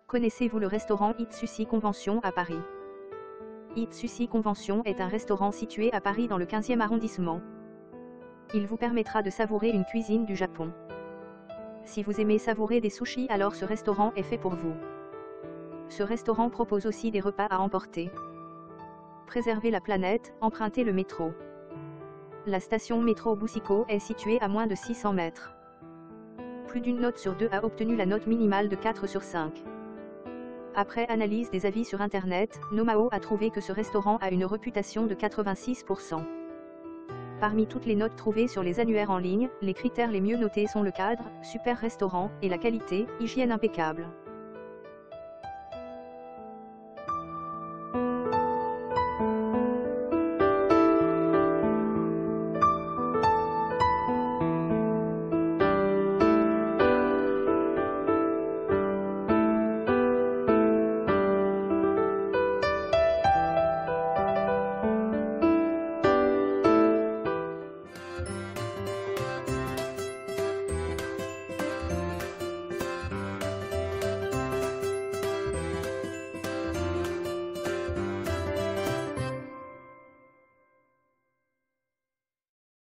Connaissez-vous le restaurant Eat Sushi Convention à Paris? Eat Sushi Convention est un restaurant situé à Paris dans le 15e arrondissement. Il vous permettra de savourer une cuisine du Japon. Si vous aimez savourer des sushis, alors ce restaurant est fait pour vous. Ce restaurant propose aussi des repas à emporter. Préservez la planète, empruntez le métro. La station métro Boucicaut est située à moins de 600 mètres. Plus d'une note sur deux a obtenu la note minimale de 4 sur 5. Après analyse des avis sur Internet, Nomao a trouvé que ce restaurant a une réputation de 86%. Parmi toutes les notes trouvées sur les annuaires en ligne, les critères les mieux notés sont le cadre, super restaurant, et la qualité, hygiène impeccable.